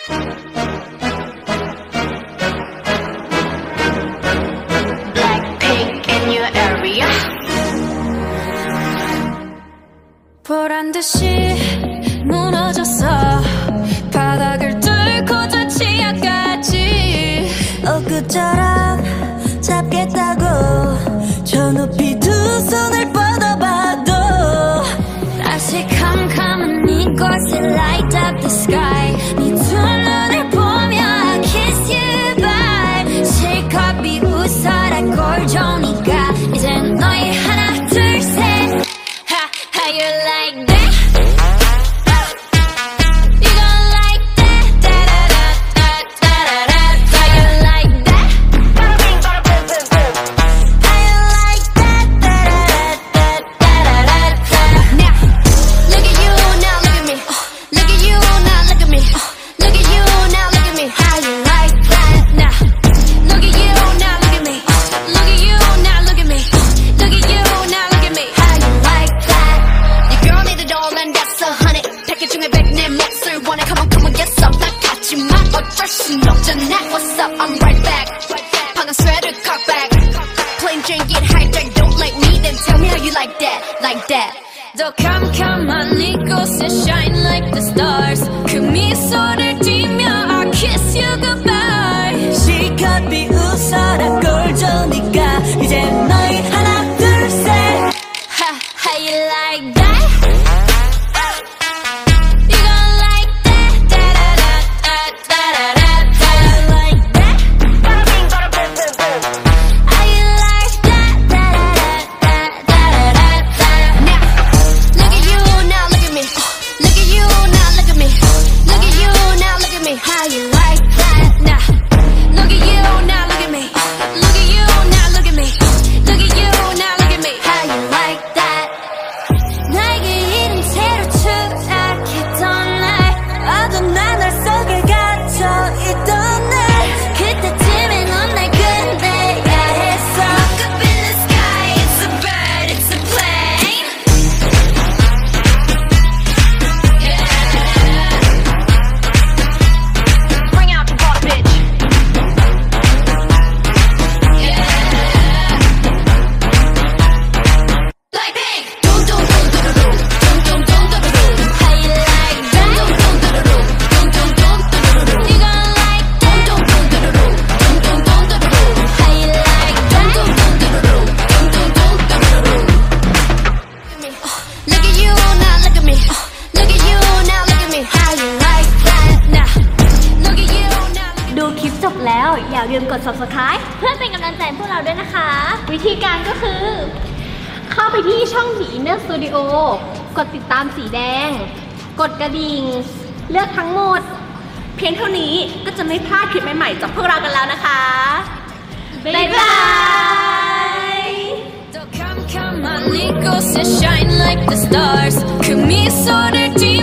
Blackpink in your area. 보란듯이 무너졌어. 바닥을 뚫고 저 치아까지. 엊그처럼 잡겠다고 저 높이 두 손을 뻗어봐도 다시 캄캄한 이곳에 light up the sky. 네 두 눈을 보며 I kiss you bye. 실컷 비웃어라 꼴좋으니까 이젠 너희 하나 둘 셋. How you like that? You gon' like that? Da-da-da-da-da-da-da. How you like that? How you like that? Da-da-da-da-da-da-da. Now, look at you, now look at me. Look at you, now look at me. Look at you, now look at me. How you like that? Now, look at you, now look at me. Look at you, now look at me. Look at you, now look at me. How you like that? Your girl need a doll and that's 100. 패킷 중에 100 내 몫을 원해. Come on, come on, get some. 난 같지만 어쩔 순 없잖아. What's up? I'm right back. 방금 sweater cock back. Plain Jane get hijacked. Don't like me, then tell me how you like that, like that. 더 캄캄한 이곳에 shine like the stars. 그 미소를 띠며 I kiss you goodbye. 실컷 비웃어라 꼴좋으니까 이제 너희 하나 둘 셋. How you like that? You gon' like that? Da-da-da-da-da-da-da. How you like that? How you like that? Da-da-da-da-da-da-da. Now, look at you, now look at me. Look at you, now look at me. Look at you, now look at me. How you like that? Now, look at you, now look at me. Look at you, now look at me. Look at you, now look at me. How you like that? 나에게 이른 채로 추락했던 날. 어두운 하늘 속에 갇혀있던 날. 그때쯤에 넌 날 끝내야 했어. Look up in the sky, it's a bird, it's a plane. Yeah. Bring out the boss, bitch. Yeah. Blackpink. Dum dum dum dum dum dum dum dum dum. How you like that? Dum dum dum dum dum dum dum dum. You gon' like that? Dum dum dum dum dum dum dum dum. How you like that? Dum dum dum dum dum dum dum dum. Look at you, now look at me. Look at you, now look at me. How you like that? Now, look at you, now. ดูคลิปจบแล้วอย่าลืมกด subscribe เพื่อเป็นกำลังใจให้พวกเราด้วยนะคะ วิธีการก็คือ เข้าไปที่ช่อง The Inner Studio กดติดตามสีแดง กดกระดิ่ง เลือกทั้งหมด เพียงเท่านี้ก็จะไม่พลาดคลิปใหม่ๆจากพวกเรากันแล้วนะคะ บ๊ายบาย 더 캄캄한 이곳에 shine like the stars. 그 미소를 띠